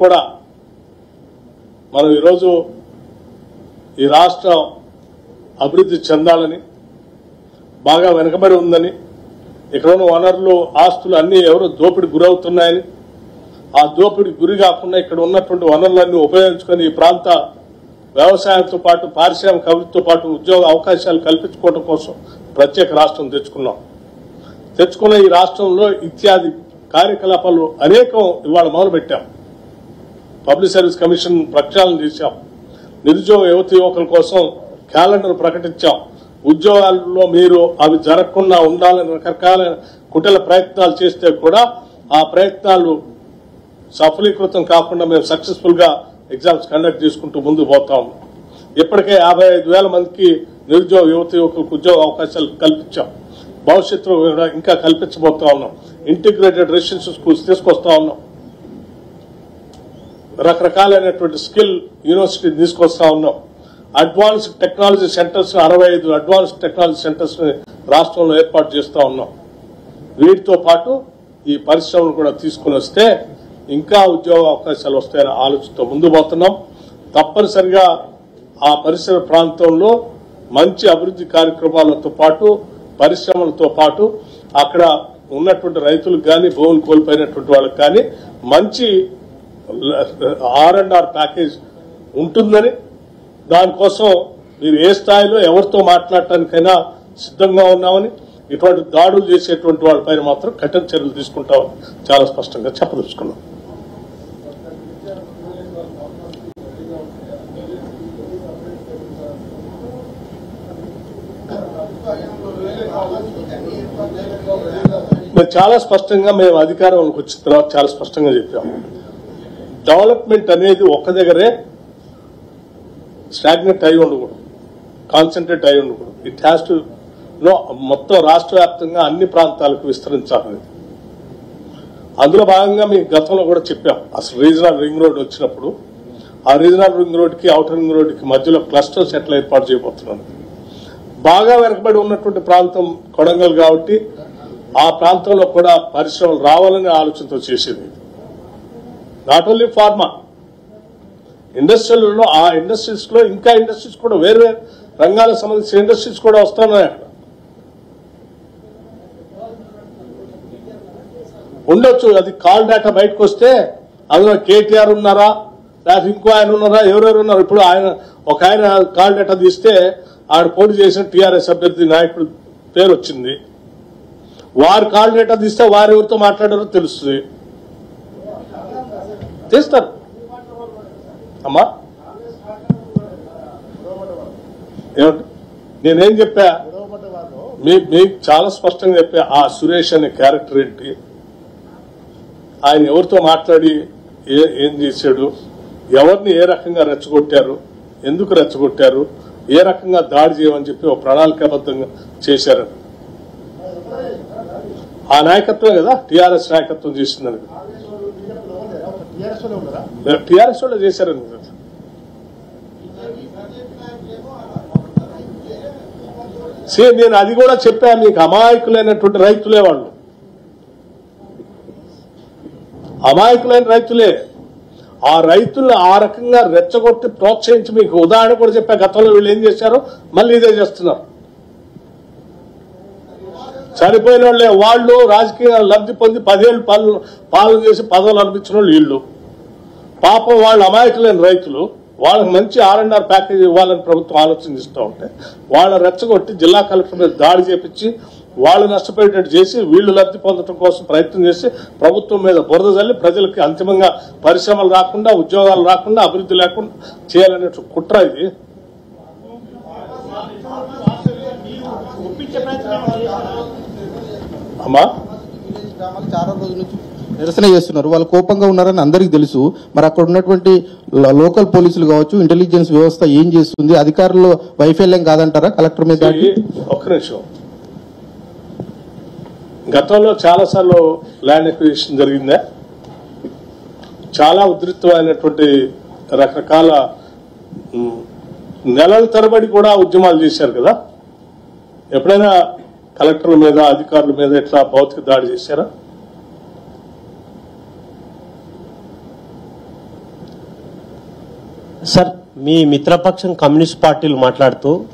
కూడా మనం ఈరోజు ఈ రాష్ట్రం అభివృద్ధి చెందాలని, బాగా వెనుకబడి ఉందని, ఇక్కడ ఉన్న వనరులు ఆస్తులు అన్నీ ఎవరో దోపిడి గురవుతున్నాయని, ఆ దోపిడి గురి కాకుండా ఇక్కడ ఉన్నటువంటి వనరులన్నీ ఉపయోగించుకొని ఈ ప్రాంత వ్యవసాయంతో పాటు పారిశ్రామిక అభివృద్ధితో పాటు ఉద్యోగ అవకాశాలు కల్పించుకోవడం కోసం ప్రత్యేక రాష్ట్రం తెచ్చుకున్న ఈ రాష్ట్రంలో ఇత్యాది కార్యకలాపాలు అనేకం ఇవాళ మొదలుపెట్టాం. పబ్లిక్ సర్వీస్ కమిషన్ ప్రక్షాళన చేశాం, నిరుద్యోగ యువకుల కోసం క్యాలెండర్ ప్రకటించాం, ఉద్యోగాల్లో మీరు అవి జరగకుండా ఉండాలని రకరకాల కుటిల ప్రయత్నాలు చేస్తే కూడా ఆ ప్రయత్నాలు సఫలీకృతం కాకుండా మేము సక్సెస్ఫుల్ గా ఎగ్జామ్స్ కండక్ట్ చేసుకుంటూ ముందుకు పోతాం. ఇప్పటికే 55,000 మందికి నిరుద్యోగ యువకులకు ఉద్యోగ అవకాశాలు కల్పించాం. భవిష్యత్తులో కూడా ఇంకా కల్పించబోతా ఉన్నాం. ఇంటిగ్రేటెడ్ రెసిడెన్షియల్ స్కూల్స్ తీసుకొస్తా ఉన్నాం. రకరకాలైనటువంటి స్కిల్ యూనివర్సిటీ తీసుకొస్తా ఉన్నాం. Advanced technology centres 65 advanced technology centres రాష్ట్రంలో ఏర్పాటు చేస్తా ఉన్నాం. వీటితో పాటు ఈ పరిశ్రమలు కూడా తీసుకుని వస్తే ఇంకా ఉద్యోగ అవకాశాలు వస్తాయనే ఆలోచనతో ముందు పోతున్నాం. తప్పనిసరిగా ఆ పరిసర ప్రాంతంలో మంచి అభివృద్ధి కార్యక్రమాలతో పాటు పరిశ్రమలతో పాటు అక్కడ ఉన్నటువంటి రైతులకు కానీ భూములు కోల్పోయినటువంటి వాళ్ళకి కానీ మంచి R&R ప్యాకేజ్ ఉంటుందని, దానికోసం మీరు ఏ స్థాయిలో ఎవరితో మాట్లాడటానికైనా సిద్ధంగా ఉన్నామని, ఇటువంటి దాడులు చేసేటువంటి వాళ్ళపైన మాత్రం కఠిన చర్యలు తీసుకుంటామని చాలా స్పష్టంగా చెప్పదలుచుకున్నాం. మేము చాలా స్పష్టంగా మేము అధికారంలోకి వచ్చిన తర్వాత చాలా స్పష్టంగా చెప్పాము. డెవలప్మెంట్ అనేది ఒక్క దగ్గరే స్టాగ్నెట్ అయి ఉండకూడదు, కాన్సన్ట్రేట్ అయి ఉండకూడదు. ఇట్ హ్యాస్ టు మొత్తం రాష్ట్ర వ్యాప్తంగా అన్ని ప్రాంతాలకు విస్తరించాలని. అందులో భాగంగా మీకు గతంలో కూడా చెప్పాం. అసలు రీజనల్ రింగ్ రోడ్ వచ్చినప్పుడు ఆ రీజనల్ రింగ్ రోడ్కి ఔటర్ రింగ్ రోడ్కి మధ్యలో క్లస్టర్స్ ఎట్లా ఏర్పాటు చేయబోతున్నాను. బాగా వెనకబడి ఉన్నటువంటి ప్రాంతం కొడంగల్ కాబట్టి ఆ ప్రాంతంలో కూడా పరిశ్రమలు రావాలనే ఆలోచనతో చేసేది. నాట్ ఓన్లీ ఫార్మా ఇండస్ట్రీలలో, ఆ ఇండస్ట్రీస్ లో ఇంకా ఇండస్ట్రీస్ కూడా వేరు వేరు రంగాలకు సంబంధించిన ఇండస్ట్రీస్ కూడా వస్తున్నాయి. అక్కడ ఉండొచ్చు. అది కాల్ డేటా బయటకు వస్తే అందులో కేటీఆర్ ఉన్నారా లేకపోతే ఇంకో ఆయన ఉన్నారా, ఎవరెవరు ఉన్నారు. ఇప్పుడు ఒక ఆయన కాల్ డేటా తీస్తే ఆడ పోటీ చేసిన టీఆర్ఎస్ అభ్యర్థి నాయకుడు పేరు వచ్చింది. వారు కాల్ డేటా తీస్తే వారు ఎవరితో మాట్లాడారో తెలుస్తుంది. తీస్తారు అమ్మా. ఏమంటే నేనేం చెప్పా, మీకు చాలా స్పష్టంగా చెప్పా. ఆ సురేష్ అనే క్యారెక్టర్ ఏంటి, ఆయన ఎవరితో మాట్లాడి ఏం చేశాడు, ఎవరిని ఏ రకంగా రెచ్చగొట్టారు, ఎందుకు రెచ్చగొట్టారు, ఏ రకంగా దాడి చేయమని చెప్పి ఒక ప్రణాళికాబద్ధంగా చేశారని. ఆ నాయకత్వమే కదా టీఆర్ఎస్ నాయకత్వం చేసిందని. టీఆర్ఎస్ వాళ్ళు చేశారని. నేను అది కూడా చెప్పా, మీకు అమాయకులైనటువంటి రైతులే వాళ్ళు, అమాయకులైన రైతులే. ఆ రైతులను ఆ రకంగా రెచ్చగొట్టి ప్రోత్సహించి మీకు ఉదాహరణ కూడా చెప్పా. గతంలో వీళ్ళు ఏం చేశారో మళ్ళీ ఇదే చేస్తున్నారు. చనిపోయిన వాళ్ళే వాళ్ళు రాజకీయ లబ్ధి పొంది 10 ఏళ్ళు పాలన చేసి పదవులు అనిపించిన వాళ్ళు వీళ్ళు. పాపం వాళ్ళు అమాయకులైన రైతులు, వాళ్ళకి మంచి R&R ప్యాకేజ్ ఇవ్వాలని ప్రభుత్వం ఆలోచనిస్తూ ఉంటే వాళ్ళ రెచ్చగొట్టి జిల్లా కలెక్టర్ మీద దాడి చేపించి వాళ్ళు నష్టపోయేటట్టు చేసి వీళ్లు లబ్ధి పొందడం కోసం ప్రయత్నం చేసి ప్రభుత్వం మీద బురద జల్లి ప్రజలకి అంతిమంగా పరిశ్రమలు రాకుండా, ఉద్యోగాలు రాకుండా, అభివృద్ధి లేకుండా చేయాలనే కుట్ర ఇది. అమ్మా చాలా రోజుల నుంచి నిరసన చేస్తున్నారు, వాళ్ళు కోపంగా ఉన్నారని అందరికీ తెలుసు. మరి అక్కడ ఉన్నటువంటి లోకల్ పోలీసులు కావచ్చు, ఇంటెలిజెన్స్ వ్యవస్థ ఏం చేస్తుంది? అధికారులు వైఫల్యం కాదంటారా కలెక్టర్ మీద? ఒక్క నిమిషం. గతంలో చాలాసార్లు ల్యాండ్ ఎక్విజిషన్ జరిగిందా? చాలా ఉధృతమైనటువంటి రకరకాల నెలల తరబడి కూడా ఉద్యమాలు చేశారు కదా. ఎప్పుడైనా కలెక్టర్ల మీద, అధికారుల మీద ఎట్లా భౌతిక దాడి చేశారా? సార్, మీ మిత్రపక్షం కమ్యూనిస్ట్ పార్టీలు మాట్లాడుతూ